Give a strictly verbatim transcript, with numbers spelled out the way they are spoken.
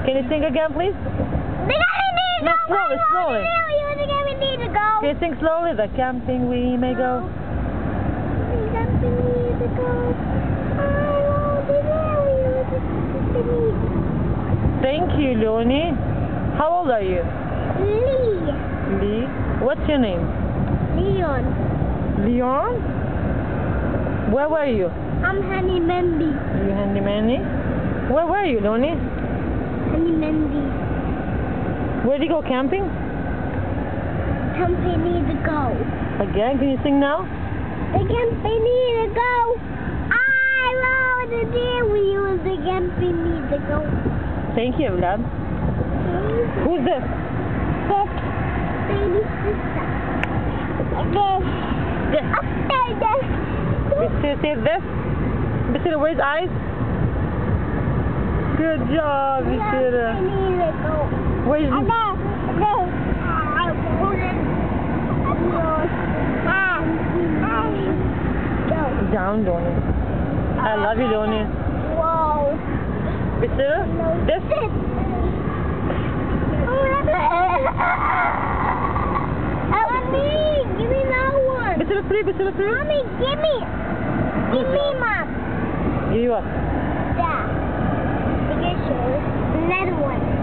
Can you sing again, please? No, slowly, slowly. Can you sing slowly? The camping we may go. Thank you, Leoni. How old are you? Lee. Lee. What's your name? Leon. Leon? Where were you? I'm Honey Mendy. You handy manny? Where were you, Leoni? Honey Mendy. Where did you go camping? Company to go. Again? Can you sing now? The company to go. I want to deal with you. The company to go. Thank you, Vlad. Who's this? This baby sister. This. This. After this. Say, say this. Bisira, where's eyes? Good job, Bisira. Company to go. Where's And then this. Down, Leoni. I love you, Leoni. Wow. Bisira, this. Mommy, give me that one. Bisira, please, Bisira, please. Mommy, give me. Give me, Mom. Give you what? That. Another one.